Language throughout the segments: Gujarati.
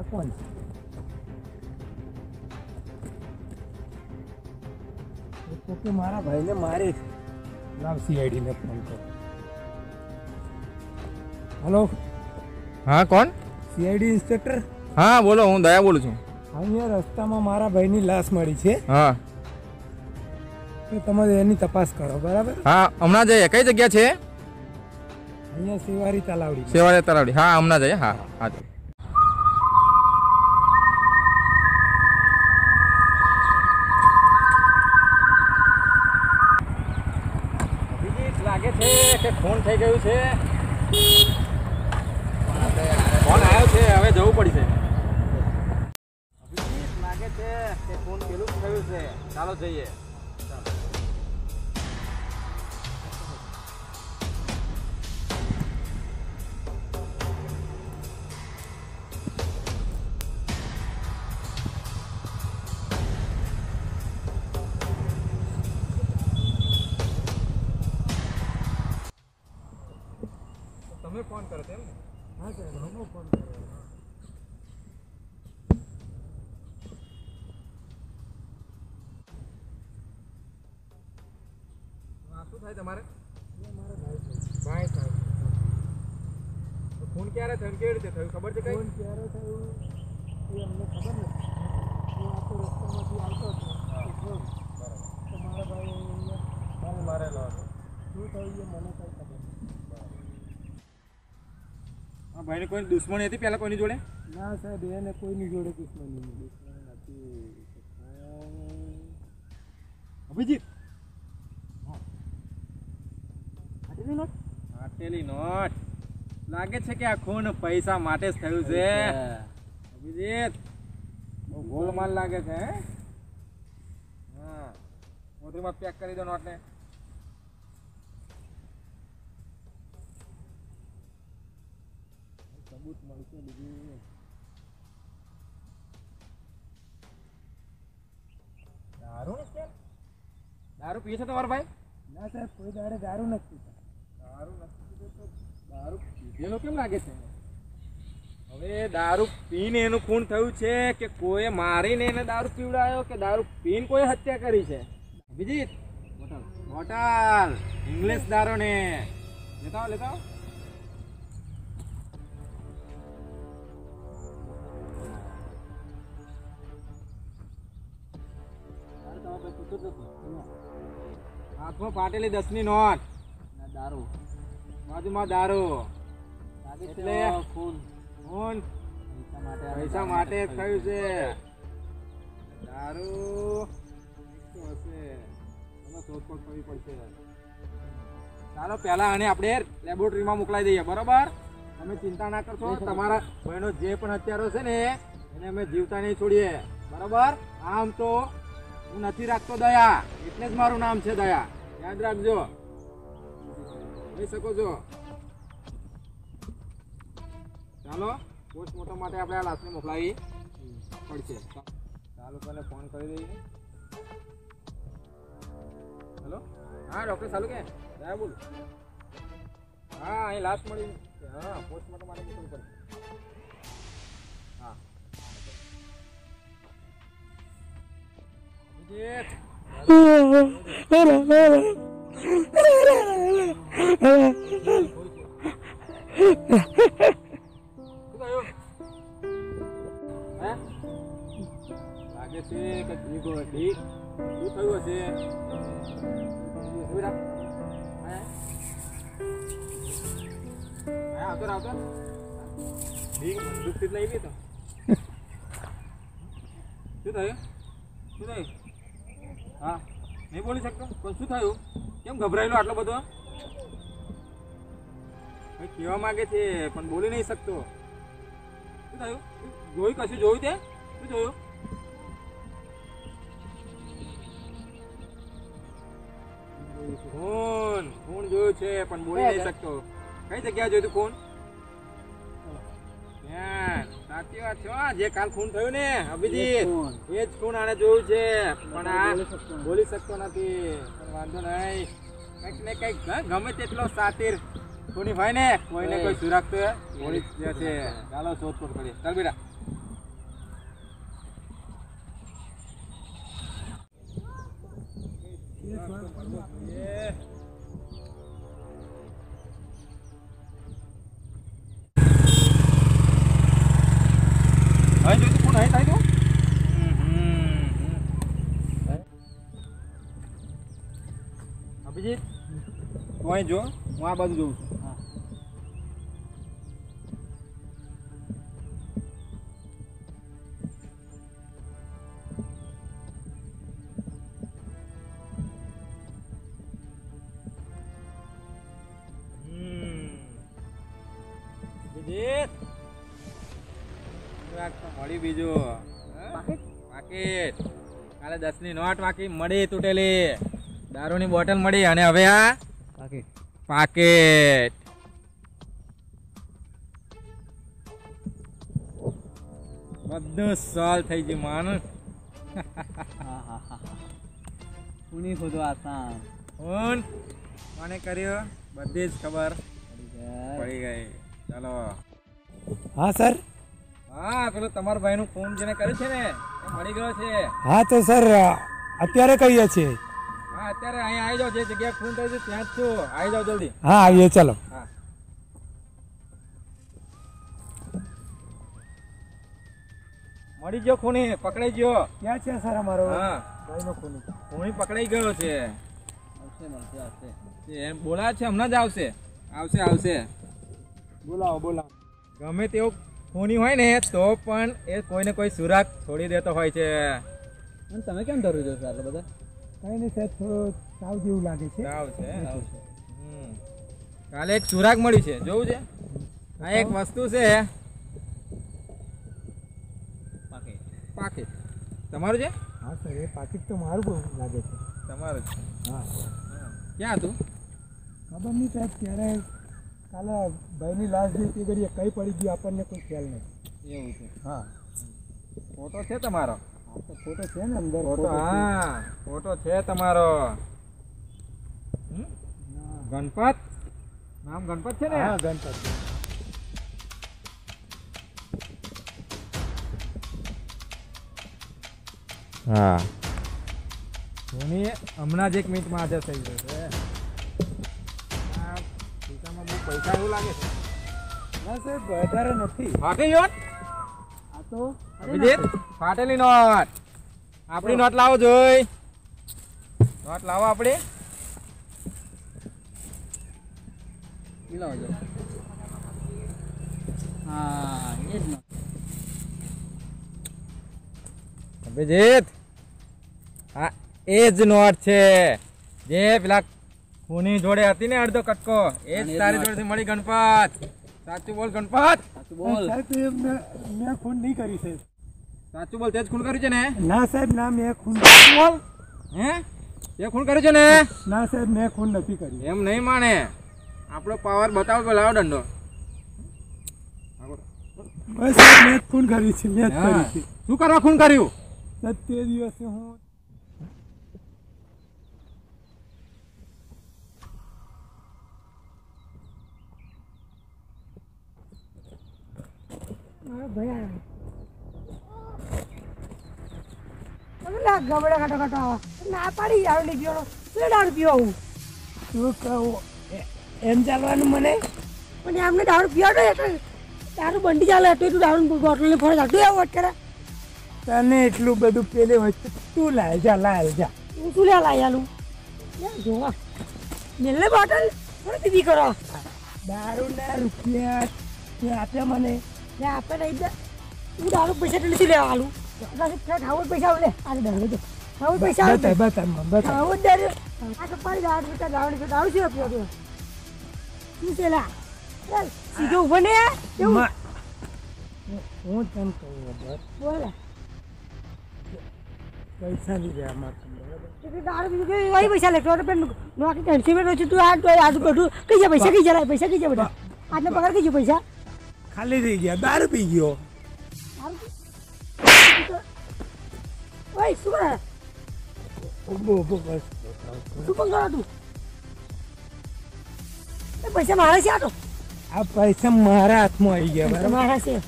કોણ છે કે મારા ભાઈને મારે લાવ સીઆઈડી ને ફોન કરો. હેલો, હા કોણ? CID inspector. હા બોલો, હું દયા બોલું છું. અહીંયા રસ્તામાં મારા ભાઈની લાશ મળી છે. હા તો તમે એની તપાસ કરો, બરાબર? હા હમણાં જઈએ. કઈ જગ્યા છે? અહીંયા સેવારી તલાવડી. સેવાળી તલાવડી. હા હમણાં જઈએ. હા હા જઈએ. લાગે છે કે ફોન થઈ ગયું છે. ફોન આવ્યો છે, હવે જવું પડશે. લાગે છે કે ફોન પેલું થયું છે. ચાલો જઈએ. તમે ફોન કરો તેમ ને? હા સર, હું ફોન કર્યો. શું થાય તમારે? મારા ભાઈ છે. ભાઈ સાહેબ, તો ફોન ક્યારે થયો, કેવી રીતે થયું, ખબર છે કઈ? ફોન ક્યારે થયું એ અમને ખબર નથી. હું આ તો રસ્તામાંથી આવતો હતો. તો મારા ભાઈ અહીંયા ફોન મારેલો હતો. શું થયું એ મને કંઈ ખબર નથી. હા ભાઈને કોઈ દુશ્મની હતી પહેલા કોઈની જોડે? ના સાહેબ, એને કોઈની જોડે દુશ્મની નથી. અભિજીત, ફાટેલી નોટ. લાગે છે કે આ ખૂન પૈસા માટે જ થયું છે. અભિજીત, બહુ ગોલમાલ લાગે છે. હા, મોઢીમાં પેક કરી દો નોટને. સબૂત મળશે બીજું. દારૂ છે? દારૂ પીએ છે તમારો ભાઈ? ના સાહેબ, કોઈ દાડે દારૂ નથી પીતા. દારૂ નથી પીતો તો દારૂ પીધેલો કેમ લાગે છે? હવે દારૂ પીને એનું ખૂન થયું છે કે કોઈ મારીને એને દારૂ પીવડાયો કે દારૂ પીને કોઈ હત્યા કરી છે? અભિજીત, બોટલ ઇંગ્લિશ દારૂ ને લેતા આવો, લેતા આવો. હાથમાં ફાટેલી 10ની નોટ, દારૂ બાજુમાં દારૂ. એટલે ખૂન પૈસા માટે જ થયું છે. દારૂ હશે, શોધખોળ કરવી પડશે. ચાલો પહેલા આને આપણે લેબોરેટરીમાં મોકલાવી દઈએ, બરોબર? તમે ચિંતા ના કરશો. તમારા ભાઈનો જે પણ હત્યારો છે ને એને અમે જીવતા નહીં છોડીએ, બરોબર? આમ તો હું નથી રાખતો દયા, એટલે જ મારું નામ છે દયા. યાદ રાખજો, કહી શકો છો. ચાલો પોસ્ટમોર્ટમ માટે આપણે આ લાશને મોકલાવી પડશે. ચાલો પહેલા ફોન કરી દઈએ. હેલો, હા ડૉક્ટર ચાલુ કે દયા બોલ. હા, અહીં લાશ મળી. હા, પોસ્ટમોર્ટમ માટે મોકલવું પડશે. હા અભિજીત, લાગે છે કે જીભ હતી. શું થયું હશે? આવતો આવતો બંદૂકથી જ લઈ ગઈ તો. શું થયું? શું થયું? હા, નહીં બોલી શકતો પણ શું થયું? કેમ ગભરાયેલો આટલો બધો? કંઈ કહેવા માંગે છે પણ બોલી નહીં શકતો. શું થયું? જોયું? કશું જોયું તે? શું જોયું? ખૂન ખૂન જોયું છે પણ બોલી નહીં શકતો. કઈ જગ્યાએ જોયું ખૂન? સાચી વાત છે. જે કાલ ખૂન થયું ને અભિજીત, એ જ ખૂન આને જોયું છે પણ આ બોલી શકતો નથી. વાંધો નહીં, કંઈક ને કંઈક ગમે તેટલો સાતીર ખૂની હોય ને કોઈને કોઈ સુરાગતો બોલી જશે. ચાલો શોધખોળ કરીએ. ચાલ બેટા. અહીં જોઈતું કોણ અહીં થાય તું અભિજીત તું અહીં જો હું આ બાજુ જોઉં છું અભિજીત મળી બીજું પાકીટ કાલે 10 ની નોટ બાકી મળી તૂટેલી દારૂની બોટલ મળી અને હવે આ પાકીટ બધું સોલ્વ થઈ ગયું માન કોની ખોદો આસાન ફોન કોને કર્યો બધી જ ખબર પડી ગઈ ચાલો હા સર. હા પેલો તમારા ભાઈનું ફોન જેને કર્યું છે ને એ મળી ગયો છે હા તો સર અત્યારે કહીએ છીએ. હા અત્યારે અહીંયા આવી જાઓ જે જગ્યાએ ફોન કર્યો છે ત્યાં જ છું આવી જાઓ જલ્દી હા આવીએ ચાલો. હા મળી ગયો ખૂની પકડાઈ ગયો ક્યાં છે સર અમારો હા ભાઈનો ખૂની? ખૂની પકડાઈ ગયો છે આવશે એમ બોલા છે હમણાં જ આવશે આવશે આવશે બોલાવો બોલાવો. ગમે તેવું ખૂની હોય ને તો પણ એ કોઈને કોઈ સુરાગ છોડી દેતો હોય છે અને તમે કેમ ડરો છો આટલા બધા કઈ નહીં સાહેબ, થોડો તાવ જેવું લાગે છે. તાવ છે કાલે એક સુરાગ મળી છે જોવું છે આ એક વસ્તુ છે પાકીટ તમારું છે હા સર, એ પાકીટ તો મારું બહુ લાગે છે. તમારું છે હા ક્યાં હતું ખબર નહીં સાહેબ, ત્યારે કાલે ભાઈની લાશ જોઈ તે ઘડીએ કઈ પડી ગયું આપણને કોઈ ખ્યાલ નહીં. એવું છે હા ફોટો છે તમારો આ તો ફોટો છે ને અંદર. ફોટો હા ફોટો છે તમારો ગણપત નામ ગણપત છે ને હા ગણપત. હા ધોની હમણાં જ 1 મિનિટમાં હાજર થઈ ગયો છે આ ખિસ્સામાં બહુ પૈસા એવું લાગે છે ના સાહેબ વધારે નથી. ફાટી નોટ આ તો અભિજીત ફાટેલી નોટ આપણી નોટ લાવો જોઈ નોટ લાવો આપણી મિલાવો જો હા એ જ ન અભિજીત હા એ જ નોટ છે જે પેલા ખૂની જોડે હતી ને અડધો કટકો એ જ તારી જોડેથી મળી ગણપત સાચું બોલ ગણપત સાચું બોલ સાહેબ એ મેં ખૂન નહીં કરી સાહેબ. સાચું બોલ તે જ ખૂન કર્યું છે ને ના સાહેબ ના, મેં ખૂન બોલ હે તે ખૂન કર્યું છે ને ના સાહેબ, મેં ખૂન નથી કરી. એમ નહીં માને આપણો પાવર બતાવો તો લાવો દંડો બસ સાહેબ મેં જ ખૂન કરી છે, મેં જ હા. કરી છે. શું કરવા ખૂન કર્યું સાહેબ તે દિવસે હું ના પાડી દારૂ નહીં પીવાનો શું દારૂ પીવો શું કહું એમ ચાલવાનું મને. પણ એમને દારૂ પીવાનો એટલે દારૂ બંડી ચાલે તો એટલું દારૂ બોટલ ને ફરે ચાલતું એવું વાત કરે તને એટલું બધું પેલે વચ્ચે તું લાય જા લાય જા. હું શું લે લાયાલું જોવા મેલે બોટલ થોડી દીદી કરો દારૂના રૂપિયા તે આપે મને. લે આપે નહીં દે હું દારૂ પૈસા તો નથી લેવાનું ખાવું પૈસા લે આજે દારૂ તો ખાવું પૈસા બતા બતા બતા. ખાવું દારૂ આ તો પાડી દારૂ પીતા દારૂ શું પીવો તું શું છે લા સીધો ઉભો ને એવું હું તને કહું બસ બોલે પૈસા નહીં જાય આમાં બરાબર. દારૂ પીધું વહી પૈસા લે નોકરી ટેન્શન માં છે તું આજુ બધું કઈ જાય પૈસા કઈ જાય પૈસા કઈ જાય બધા આજનો પગાર કઈ જાય પૈસા ખાલી થઈ ગયા, દારૂ પી ગયો. ઓય શું કરે ઉભો ઉભો બસ. શું પણ કરો તું એ પૈસા મારા છે આ તો આ પૈસા મારા હાથમાં આવી ગયા બરાબર. મારા છે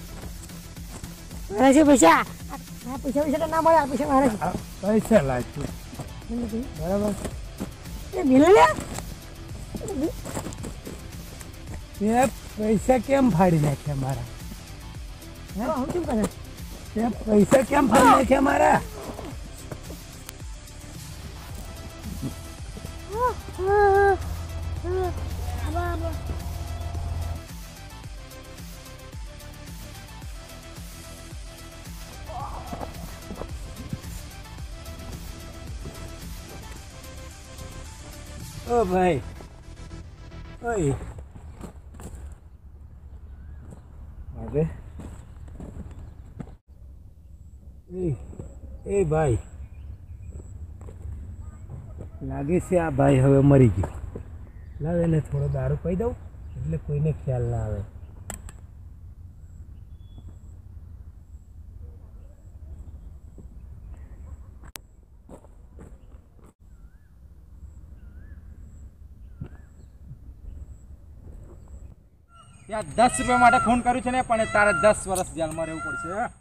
પૈસા આ પૈસા પૈસા તો ના મળે આ પૈસા મારા છે આ પૈસા લાગશે બરાબર. એ મિલે લે એ પૈસા કેમ ફાડી નાખ્યા મારા હા હું શું કરે એ પૈસા કેમ ફાડી નાખ્યા મારા ઓ ભાઈ ઓય હવે એ ભાઈ લાગે છે આ ભાઈ હવે મરી ગયો લાવે એને થોડો દારૂ પી દઉં એટલે કોઈને ખ્યાલ ના આવે ત્યાં 10 રૂપિયા માટે ફોન કર્યું છે ને પણ તારે 10 વર્ષ જેલમાં રહેવું પડશે